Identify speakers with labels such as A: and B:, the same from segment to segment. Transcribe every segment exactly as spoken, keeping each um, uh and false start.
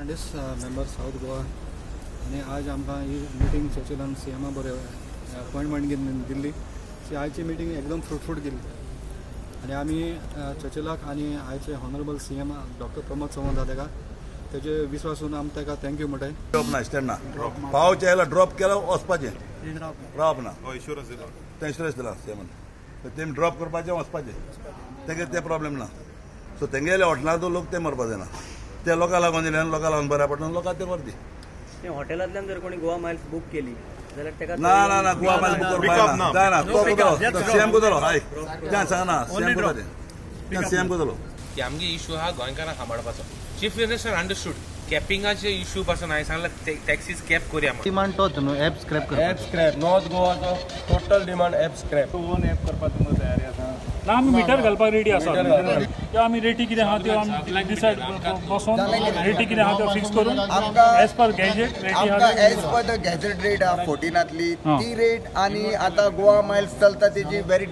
A: Congress member south Goa आणि आज आमकां ही मिटींग चर्चिलान सीएमा बरें अपॉइंटमेंट दिल्ली ती आयची मिटींग एकदम फ्रुटफूट गेली आणि आमी चर्चिलाक आणि आयचे honourable CM doctor Pramod Sawant आहा तेका तेजे विश्वासून आमी तेका थँक्यू म्हणटाय.
B: ड्रॉप ना स्टँड ना पावचे आयला ड्रॉप केला वचपाचें ड्रॉप ना ते इन्शुरन्स दिला सीएमान तेमी ड्रॉप करपाचें वचपाचें तेगे ते प्रॉब्लेम ना सो तेंगेले हॉटेलांत लोक ते मरपा जायना ते लोकां लागून दिले आनी लोकां लागून बऱ्या पडटा लोकां ते व्हरती.
C: ते हॉटेलांतल्यान जर कोणी गोवा मायल्स बुक केली जाल्यार तेका
B: ना ना ना गोवा मायल्स बुक करपाक जायना तो कुदलो सीएम कुदलो हय त्या सांगना सीएम कुदलो त्या सीएम कुदलो
D: की आमगे इशू हा गोंयकारांक सांबाळपाचो. चीफ मिनिस्टर अंडरस्टूड कॅपिंगाचे इशू पासून हांवें सांगला टॅक्सीज कॅप करुया म्हणून.
A: डिमांड तोच न्हू ॲप स्क्रॅप करप
E: ॲप स्क्रॅप नॉर्थ गोवाचो total demand app scrap own app करपाक तुमकां तयारी आसा
F: ना आमी मिटर घालपाक रेडी आसा किंवा आमी रेटी कितें आहा त्यो आमी डिसायड बसून रेटी कितें आहा त्यो फिक्स करून एज पर गॅजेट रेटी आहा
G: as per the gazette rate आहा फोर्टीनातली ती रेट आणि आता गोवा मायल्स चलता तेजी व्हेरी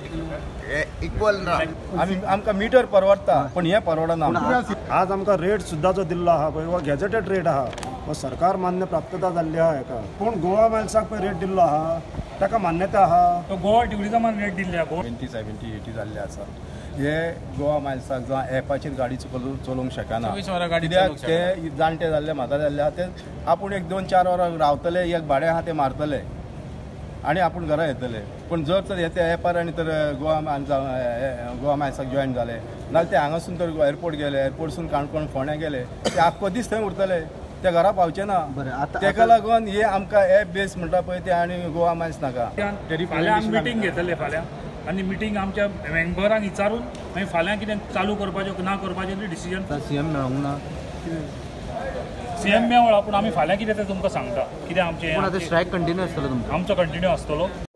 G: इक्वल ना.
E: आमी आमकां मिटर परवडटा पण हे परवडना.
H: आज आमकां रेट सुद्दां जो दिल्लो आहा पळय हो गॅजेटेड रेट आहा हो सरकार मान्य प्राप्तता जाल्ली आहा हेका पूण गोवा मायल्साक पळय रेट दिल्लो आहा ताका मान्यता आहा
F: तो गोवा ट्युरिझमान रेट दिल्ल्या गोवा
E: ट्वेंटी सेव्हन्टी एटी जाल्ले आसा हे गोवा मायल्साक जावं एपाचेर गाडी चलोवंक शकना कित्याक ते जाणटे जाल्ले म्हातारे जाल्ले आहा ते आपूण एक दोन चार वरां रावतले एक भाडें आहा ते मारतले आनी आपूण घरा येतले. पूण जर तर हे ते एपार आनी तर गोवा गोवा मायल्साक जॉयन जाले नाल्यार ते हांगासून तर एअरपोर्ट गेले एअरपोर्टसून काणकोण फोंड्या गेले ते आख्खो दीस थंय उरतले ते घरा पावचे ना. तेका लागून हे आमकां एप बेस म्हणटा पळय ते आनी गोवा मायल्स नाका.
F: फाल्यां आमी मिटींग घेतले फाल्यां आनी मिटींग आमच्या मेंबरांक विचारून मागीर फाल्यां कितें चालू करपाचें ना करपाचें डिसिजन
A: सीएम मेळोंक ना
F: सीएम मेवळा पूण आमी फाल्यां कितें तें तुमकां सांगता कितें आमचें
A: स्ट्रायक कंटिन्यू आसतलो तुमचो
F: आमचो कंटिन्यू आसतलो.